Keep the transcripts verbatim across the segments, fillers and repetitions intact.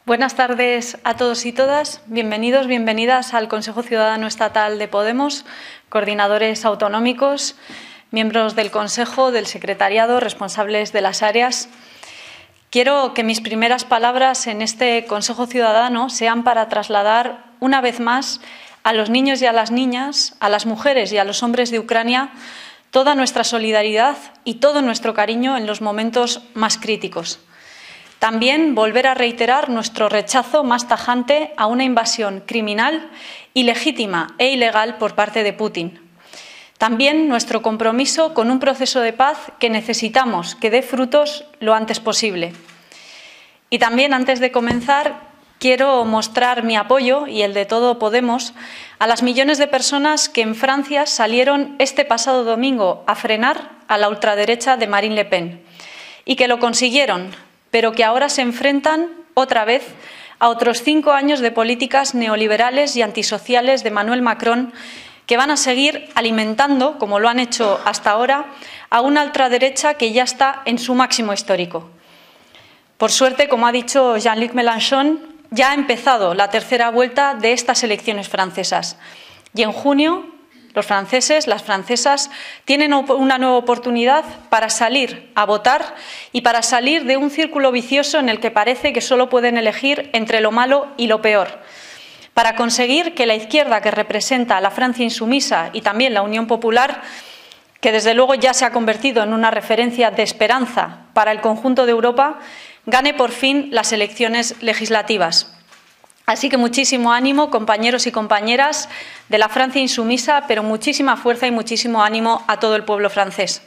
Buenas tardes a todos y todas. Bienvenidos, bienvenidas al Consejo Ciudadano Estatal de Podemos, coordinadores autonómicos, miembros del Consejo, del Secretariado, responsables de las áreas. Quiero que mis primeras palabras en este Consejo Ciudadano sean para trasladar una vez más a los niños y a las niñas, a las mujeres y a los hombres de Ucrania, toda nuestra solidaridad y todo nuestro cariño en los momentos más críticos. También volver a reiterar nuestro rechazo más tajante a una invasión criminal, ilegítima e ilegal por parte de Putin. También nuestro compromiso con un proceso de paz que necesitamos que dé frutos lo antes posible. Y también, antes de comenzar, quiero mostrar mi apoyo y el de todo Podemos a las millones de personas que en Francia salieron este pasado domingo a frenar a la ultraderecha de Marine Le Pen y que lo consiguieron, pero que ahora se enfrentan otra vez a otros cinco años de políticas neoliberales y antisociales de Emmanuel Macron, que van a seguir alimentando, como lo han hecho hasta ahora, a una ultraderecha que ya está en su máximo histórico. Por suerte, como ha dicho Jean-Luc Mélenchon, ya ha empezado la tercera vuelta de estas elecciones francesas. Y en junio, los franceses, las francesas, tienen una nueva oportunidad para salir a votar y para salir de un círculo vicioso en el que parece que solo pueden elegir entre lo malo y lo peor, para conseguir que la izquierda, que representa a la Francia insumisa, y también la Unión Popular, que desde luego ya se ha convertido en una referencia de esperanza para el conjunto de Europa, gane por fin las elecciones legislativas. Así que muchísimo ánimo, compañeros y compañeras de la Francia insumisa, pero muchísima fuerza y muchísimo ánimo a todo el pueblo francés.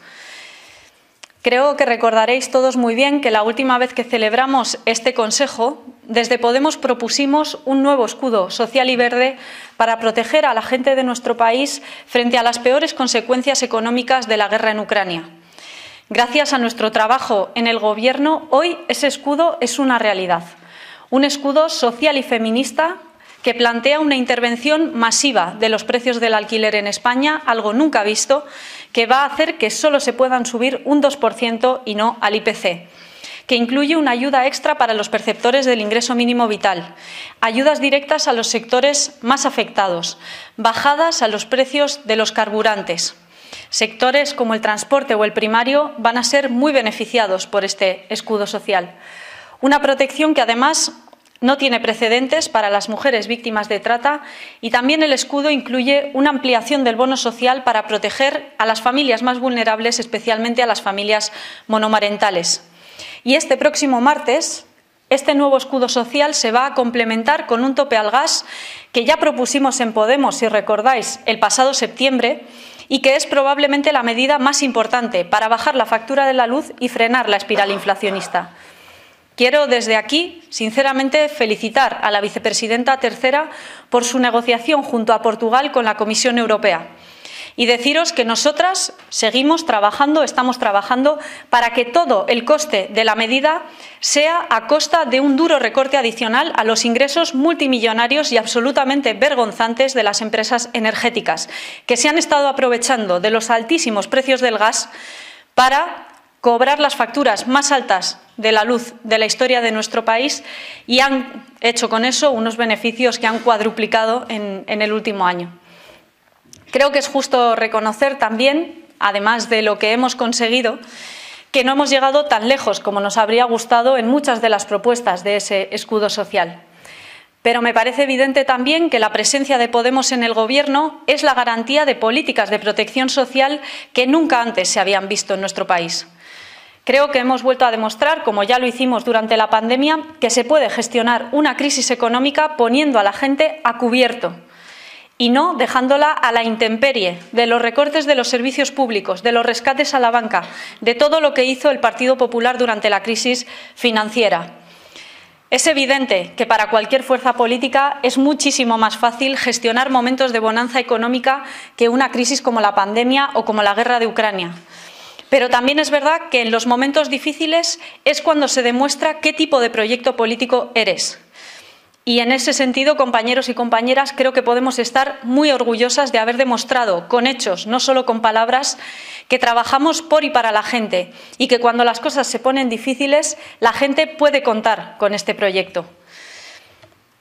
Creo que recordaréis todos muy bien que la última vez que celebramos este Consejo, desde Podemos propusimos un nuevo escudo social y verde para proteger a la gente de nuestro país frente a las peores consecuencias económicas de la guerra en Ucrania. Gracias a nuestro trabajo en el Gobierno, hoy ese escudo es una realidad. Un escudo social y feminista que plantea una intervención masiva de los precios del alquiler en España, algo nunca visto, que va a hacer que solo se puedan subir un dos por ciento y no al I P C, que incluye una ayuda extra para los perceptores del ingreso mínimo vital, ayudas directas a los sectores más afectados, bajadas a los precios de los carburantes. Sectores como el transporte o el primario van a ser muy beneficiados por este escudo social. Una protección que además no tiene precedentes para las mujeres víctimas de trata, y también el escudo incluye una ampliación del bono social para proteger a las familias más vulnerables, especialmente a las familias monomarentales. Y este próximo martes, este nuevo escudo social se va a complementar con un tope al gas que ya propusimos en Podemos, si recordáis, el pasado septiembre, y que es probablemente la medida más importante para bajar la factura de la luz y frenar la espiral inflacionista. Quiero desde aquí, sinceramente, felicitar a la vicepresidenta tercera por su negociación junto a Portugal con la Comisión Europea y deciros que nosotras seguimos trabajando, estamos trabajando para que todo el coste de la medida sea a costa de un duro recorte adicional a los ingresos multimillonarios y absolutamente vergonzantes de las empresas energéticas, que se han estado aprovechando de los altísimos precios del gas para cobrar las facturas más altas de la luz de la historia de nuestro país, y han hecho con eso unos beneficios que han cuadruplicado en, en el último año. Creo que es justo reconocer también, además de lo que hemos conseguido, que no hemos llegado tan lejos como nos habría gustado en muchas de las propuestas de ese escudo social. Pero me parece evidente también que la presencia de Podemos en el Gobierno es la garantía de políticas de protección social que nunca antes se habían visto en nuestro país. Creo que hemos vuelto a demostrar, como ya lo hicimos durante la pandemia, que se puede gestionar una crisis económica poniendo a la gente a cubierto y no dejándola a la intemperie de los recortes de los servicios públicos, de los rescates a la banca, de todo lo que hizo el Partido Popular durante la crisis financiera. Es evidente que para cualquier fuerza política es muchísimo más fácil gestionar momentos de bonanza económica que una crisis como la pandemia o como la guerra de Ucrania. Pero también es verdad que en los momentos difíciles es cuando se demuestra qué tipo de proyecto político eres. Y en ese sentido, compañeros y compañeras, creo que podemos estar muy orgullosas de haber demostrado con hechos, no solo con palabras, que trabajamos por y para la gente y que cuando las cosas se ponen difíciles, la gente puede contar con este proyecto.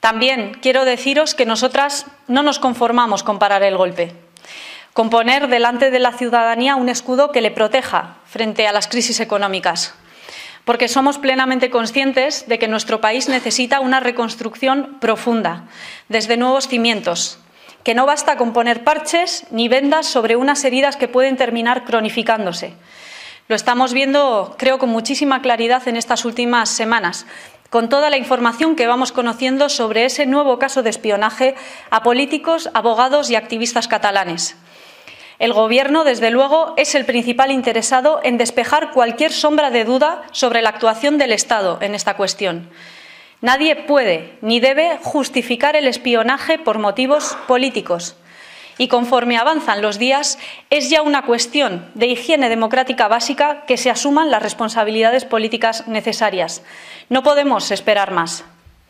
También quiero deciros que nosotras no nos conformamos con parar el golpe, con poner delante de la ciudadanía un escudo que le proteja frente a las crisis económicas, porque somos plenamente conscientes de que nuestro país necesita una reconstrucción profunda, desde nuevos cimientos, que no basta con poner parches ni vendas sobre unas heridas que pueden terminar cronificándose. Lo estamos viendo, creo, con muchísima claridad en estas últimas semanas, con toda la información que vamos conociendo sobre ese nuevo caso de espionaje a políticos, abogados y activistas catalanes. El Gobierno, desde luego, es el principal interesado en despejar cualquier sombra de duda sobre la actuación del Estado en esta cuestión. Nadie puede ni debe justificar el espionaje por motivos políticos. Y conforme avanzan los días, es ya una cuestión de higiene democrática básica que se asuman las responsabilidades políticas necesarias. No podemos esperar más.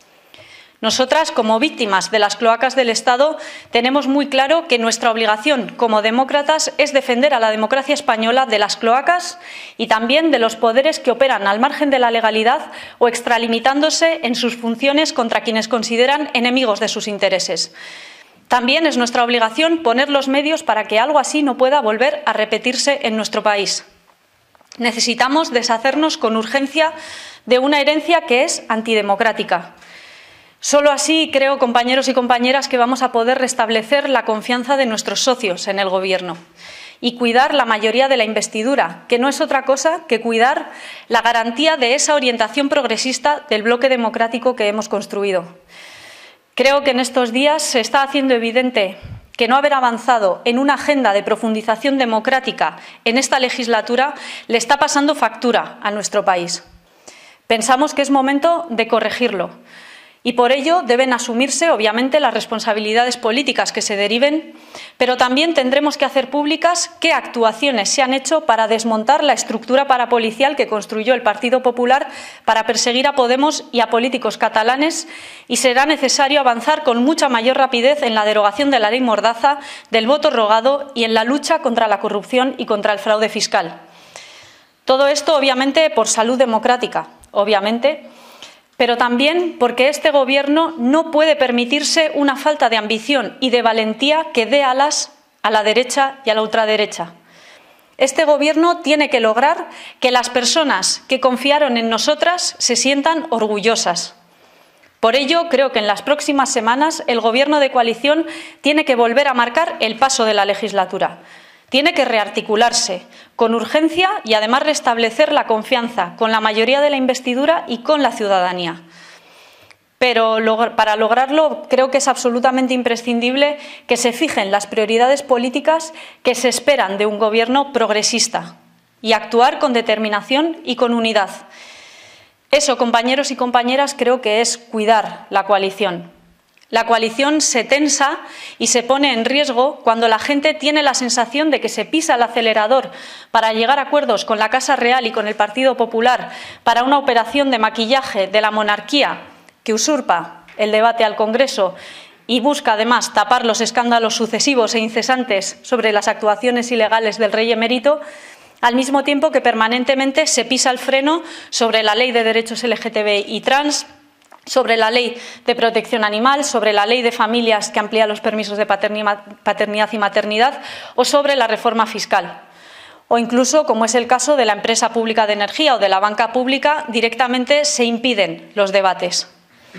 Nosotras, como víctimas de las cloacas del Estado, tenemos muy claro que nuestra obligación como demócratas es defender a la democracia española de las cloacas y también de los poderes que operan al margen de la legalidad o extralimitándose en sus funciones contra quienes consideran enemigos de sus intereses. También es nuestra obligación poner los medios para que algo así no pueda volver a repetirse en nuestro país. Necesitamos deshacernos con urgencia de una herencia que es antidemocrática. Solo así creo, compañeros y compañeras, que vamos a poder restablecer la confianza de nuestros socios en el Gobierno y cuidar la mayoría de la investidura, que no es otra cosa que cuidar la garantía de esa orientación progresista del bloque democrático que hemos construido. Creo que en estos días se está haciendo evidente que no haber avanzado en una agenda de profundización democrática en esta legislatura le está pasando factura a nuestro país. Pensamos que es momento de corregirlo y por ello deben asumirse, obviamente, las responsabilidades políticas que se deriven, pero también tendremos que hacer públicas qué actuaciones se han hecho para desmontar la estructura parapolicial que construyó el Partido Popular para perseguir a Podemos y a políticos catalanes, y será necesario avanzar con mucha mayor rapidez en la derogación de la ley Mordaza, del voto rogado y en la lucha contra la corrupción y contra el fraude fiscal. Todo esto, obviamente, por salud democrática, obviamente, pero también porque este Gobierno no puede permitirse una falta de ambición y de valentía que dé alas a la derecha y a la ultraderecha. Este Gobierno tiene que lograr que las personas que confiaron en nosotras se sientan orgullosas. Por ello, creo que en las próximas semanas el Gobierno de coalición tiene que volver a marcar el paso de la legislatura. Tiene que rearticularse con urgencia y además restablecer la confianza con la mayoría de la investidura y con la ciudadanía. Pero para lograrlo creo que es absolutamente imprescindible que se fijen las prioridades políticas que se esperan de un Gobierno progresista y actuar con determinación y con unidad. Eso, compañeros y compañeras, creo que es cuidar la coalición. La coalición se tensa y se pone en riesgo cuando la gente tiene la sensación de que se pisa el acelerador para llegar a acuerdos con la Casa Real y con el Partido Popular para una operación de maquillaje de la monarquía que usurpa el debate al Congreso y busca además tapar los escándalos sucesivos e incesantes sobre las actuaciones ilegales del rey emérito, al mismo tiempo que permanentemente se pisa el freno sobre la Ley de Derechos L G T B I trans, sobre la Ley de Protección Animal, sobre la Ley de Familias que amplía los permisos de paternidad y maternidad o sobre la reforma fiscal. O incluso, como es el caso de la empresa pública de energía o de la banca pública, directamente se impiden los debates.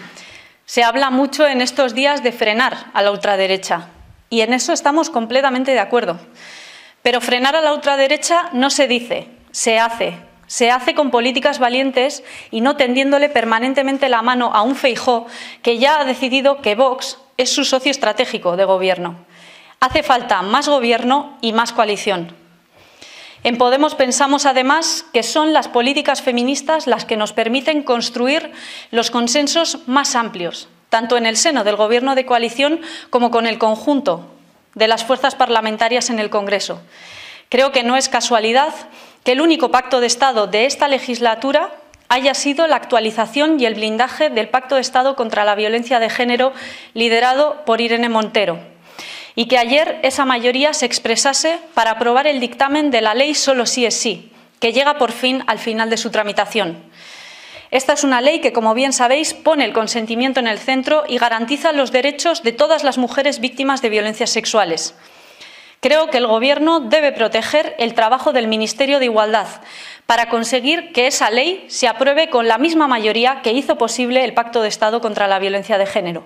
Se habla mucho en estos días de frenar a la ultraderecha y en eso estamos completamente de acuerdo. Pero frenar a la ultraderecha no se dice, se hace. Se hace con políticas valientes y no tendiéndole permanentemente la mano a un Feijóo que ya ha decidido que Vox es su socio estratégico de gobierno. Hace falta más gobierno y más coalición. En Podemos pensamos además que son las políticas feministas las que nos permiten construir los consensos más amplios, tanto en el seno del Gobierno de coalición como con el conjunto de las fuerzas parlamentarias en el Congreso. Creo que no es casualidad que el único pacto de Estado de esta legislatura haya sido la actualización y el blindaje del Pacto de Estado contra la Violencia de Género liderado por Irene Montero y que ayer esa mayoría se expresase para aprobar el dictamen de la ley Solo sí es sí, que llega por fin al final de su tramitación. Esta es una ley que, como bien sabéis, pone el consentimiento en el centro y garantiza los derechos de todas las mujeres víctimas de violencias sexuales. Creo que el Gobierno debe proteger el trabajo del Ministerio de Igualdad para conseguir que esa ley se apruebe con la misma mayoría que hizo posible el Pacto de Estado contra la Violencia de Género.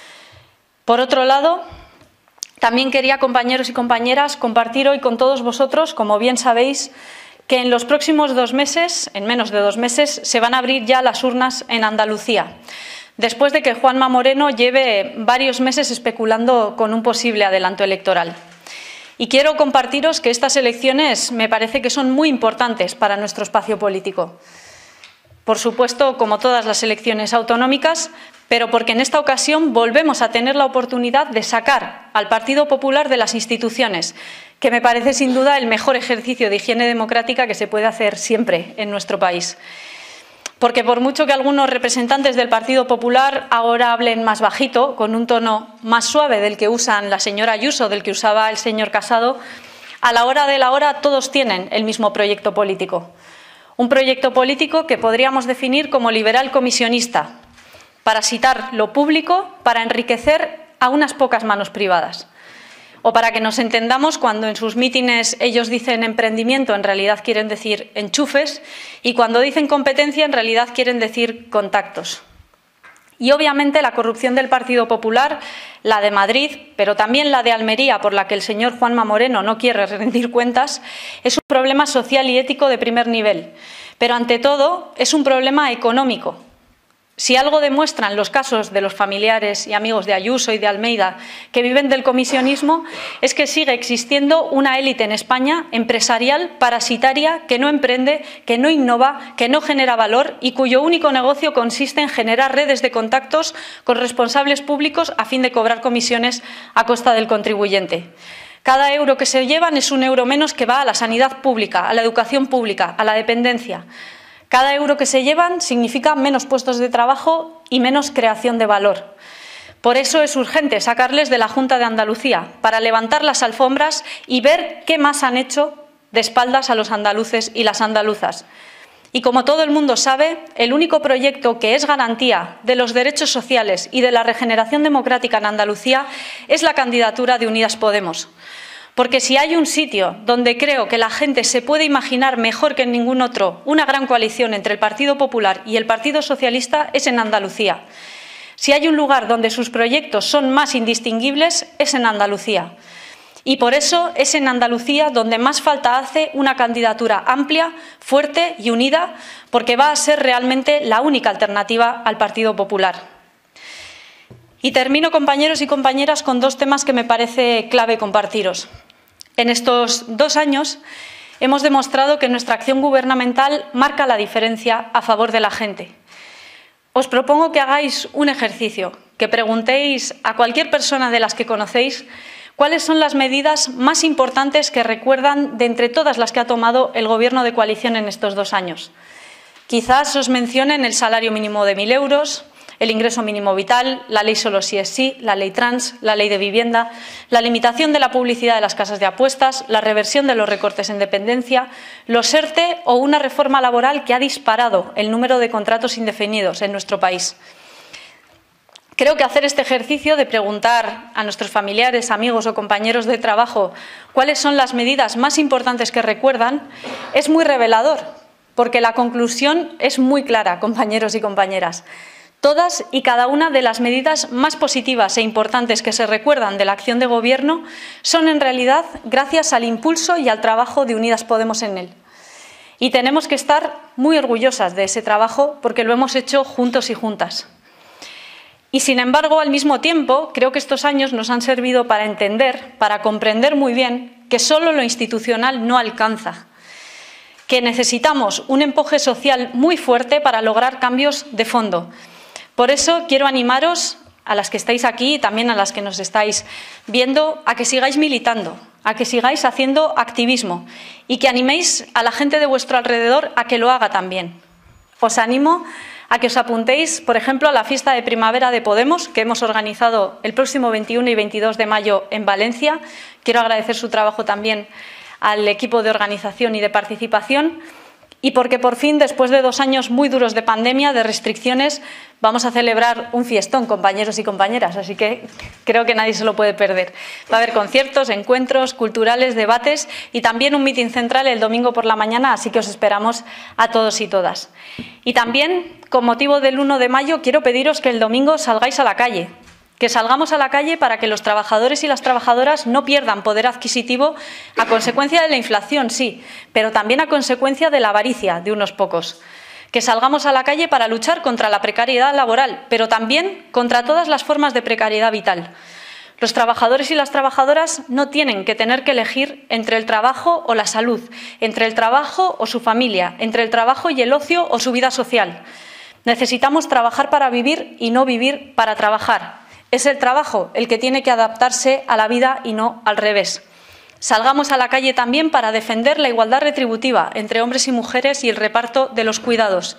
Por otro lado, también quería, compañeros y compañeras, compartir hoy con todos vosotros, como bien sabéis, que en los próximos dos meses, en menos de dos meses, se van a abrir ya las urnas en Andalucía, después de que Juanma Moreno lleve varios meses especulando con un posible adelanto electoral. Y quiero compartiros que estas elecciones me parece que son muy importantes para nuestro espacio político. Por supuesto, como todas las elecciones autonómicas, pero porque en esta ocasión volvemos a tener la oportunidad de sacar al Partido Popular de las instituciones, que me parece sin duda el mejor ejercicio de higiene democrática que se puede hacer siempre en nuestro país. Porque por mucho que algunos representantes del Partido Popular ahora hablen más bajito, con un tono más suave del que usan la señora Ayuso, del que usaba el señor Casado, a la hora de la hora todos tienen el mismo proyecto político. Un proyecto político que podríamos definir como liberal comisionista, parasitar lo público para enriquecer a unas pocas manos privadas. O para que nos entendamos, cuando en sus mítines ellos dicen emprendimiento, en realidad quieren decir enchufes, y cuando dicen competencia, en realidad quieren decir contactos. Y obviamente la corrupción del Partido Popular, la de Madrid, pero también la de Almería, por la que el señor Juanma Moreno no quiere rendir cuentas, es un problema social y ético de primer nivel. Pero ante todo es un problema económico. Si algo demuestran los casos de los familiares y amigos de Ayuso y de Almeida que viven del comisionismo, es que sigue existiendo una élite en España empresarial parasitaria que no emprende, que no innova, que no genera valor y cuyo único negocio consiste en generar redes de contactos con responsables públicos a fin de cobrar comisiones a costa del contribuyente. Cada euro que se llevan es un euro menos que va a la sanidad pública, a la educación pública, a la dependencia. Cada euro que se llevan significa menos puestos de trabajo y menos creación de valor. Por eso es urgente sacarles de la Junta de Andalucía, para levantar las alfombras y ver qué más han hecho de espaldas a los andaluces y las andaluzas. Y como todo el mundo sabe, el único proyecto que es garantía de los derechos sociales y de la regeneración democrática en Andalucía es la candidatura de Unidas Podemos. Porque si hay un sitio donde creo que la gente se puede imaginar mejor que en ningún otro una gran coalición entre el Partido Popular y el Partido Socialista es en Andalucía. Si hay un lugar donde sus proyectos son más indistinguibles es en Andalucía. Y por eso es en Andalucía donde más falta hace una candidatura amplia, fuerte y unida, porque va a ser realmente la única alternativa al Partido Popular. Y termino, compañeros y compañeras, con dos temas que me parece clave compartiros. En estos dos años hemos demostrado que nuestra acción gubernamental marca la diferencia a favor de la gente. Os propongo que hagáis un ejercicio, que preguntéis a cualquier persona de las que conocéis cuáles son las medidas más importantes que recuerdan de entre todas las que ha tomado el Gobierno de coalición en estos dos años. Quizás os mencionen el salario mínimo de mil euros, el ingreso mínimo vital, la ley solo sí es sí, la ley trans, la ley de vivienda, la limitación de la publicidad de las casas de apuestas, la reversión de los recortes en dependencia, los ERTE o una reforma laboral que ha disparado el número de contratos indefinidos en nuestro país. Creo que hacer este ejercicio de preguntar a nuestros familiares, amigos o compañeros de trabajo cuáles son las medidas más importantes que recuerdan es muy revelador, porque la conclusión es muy clara, compañeros y compañeras. Todas y cada una de las medidas más positivas e importantes que se recuerdan de la acción de Gobierno son en realidad gracias al impulso y al trabajo de Unidas Podemos en él. Y tenemos que estar muy orgullosas de ese trabajo porque lo hemos hecho juntos y juntas. Y sin embargo, al mismo tiempo, creo que estos años nos han servido para entender, para comprender muy bien que solo lo institucional no alcanza, que necesitamos un empuje social muy fuerte para lograr cambios de fondo. Por eso quiero animaros, a las que estáis aquí y también a las que nos estáis viendo, a que sigáis militando, a que sigáis haciendo activismo y que animéis a la gente de vuestro alrededor a que lo haga también. Os animo a que os apuntéis, por ejemplo, a la fiesta de primavera de Podemos, que hemos organizado el próximo veintiuno y veintidós de mayo en Valencia. Quiero agradecer su trabajo también al equipo de organización y de participación. y porque por fin, después de dos años muy duros de pandemia, de restricciones, vamos a celebrar un fiestón, compañeros y compañeras, así que creo que nadie se lo puede perder. Va a haber conciertos, encuentros culturales, debates y también un mitin central el domingo por la mañana, así que os esperamos a todos y todas. Y también, con motivo del uno de mayo, quiero pediros que el domingo salgáis a la calle, que salgamos a la calle para que los trabajadores y las trabajadoras no pierdan poder adquisitivo a consecuencia de la inflación, sí, pero también a consecuencia de la avaricia de unos pocos. Que salgamos a la calle para luchar contra la precariedad laboral, pero también contra todas las formas de precariedad vital. Los trabajadores y las trabajadoras no tienen que tener que elegir entre el trabajo o la salud, entre el trabajo o su familia, entre el trabajo y el ocio o su vida social. Necesitamos trabajar para vivir y no vivir para trabajar. Es el trabajo el que tiene que adaptarse a la vida y no al revés. Salgamos a la calle también para defender la igualdad retributiva entre hombres y mujeres y el reparto de los cuidados.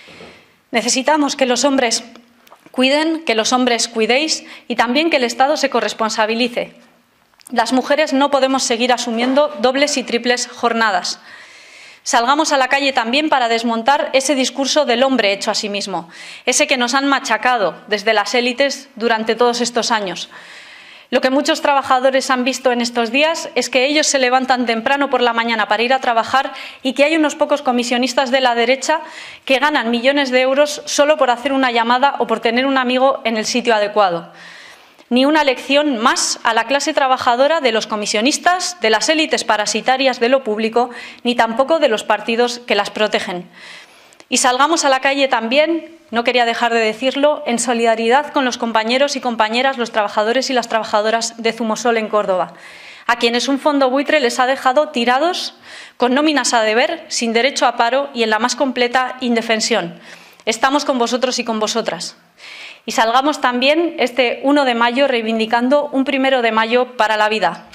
Necesitamos que los hombres cuiden, que los hombres cuidéis y también que el Estado se corresponsabilice. Las mujeres no podemos seguir asumiendo dobles y triples jornadas. Salgamos a la calle también para desmontar ese discurso del hombre hecho a sí mismo, ese que nos han machacado desde las élites durante todos estos años. Lo que muchos trabajadores han visto en estos días es que ellos se levantan temprano por la mañana para ir a trabajar y que hay unos pocos comisionistas de la derecha que ganan millones de euros solo por hacer una llamada o por tener un amigo en el sitio adecuado. Ni una lección más a la clase trabajadora de los comisionistas, de las élites parasitarias de lo público, ni tampoco de los partidos que las protegen. Y salgamos a la calle también, no quería dejar de decirlo, en solidaridad con los compañeros y compañeras, los trabajadores y las trabajadoras de Zumosol en Córdoba, a quienes un fondo buitre les ha dejado tirados, con nóminas a deber, sin derecho a paro y en la más completa indefensión. Estamos con vosotros y con vosotras. Y salgamos también este uno de mayo reivindicando un primero de mayo para la vida.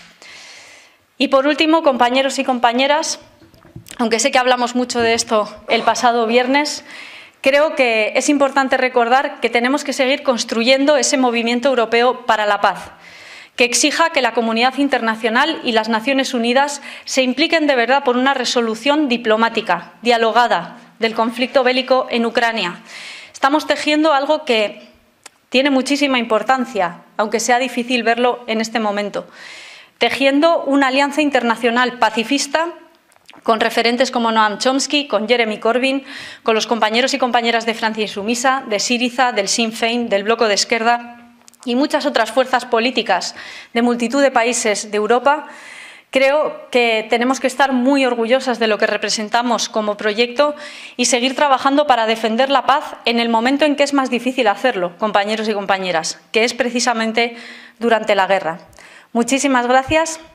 Y por último, compañeros y compañeras, aunque sé que hablamos mucho de esto el pasado viernes, creo que es importante recordar que tenemos que seguir construyendo ese movimiento europeo para la paz, que exija que la comunidad internacional y las Naciones Unidas se impliquen de verdad por una resolución diplomática, dialogada, del conflicto bélico en Ucrania. Estamos tejiendo algo que tiene muchísima importancia, aunque sea difícil verlo en este momento, tejiendo una alianza internacional pacifista con referentes como Noam Chomsky, con Jeremy Corbyn, con los compañeros y compañeras de Francia Insumisa, de Syriza, del Sinn Féin, del Bloco de Esquerda y muchas otras fuerzas políticas de multitud de países de Europa. Creo que tenemos que estar muy orgullosas de lo que representamos como proyecto y seguir trabajando para defender la paz en el momento en que es más difícil hacerlo, compañeros y compañeras, que es precisamente durante la guerra. Muchísimas gracias.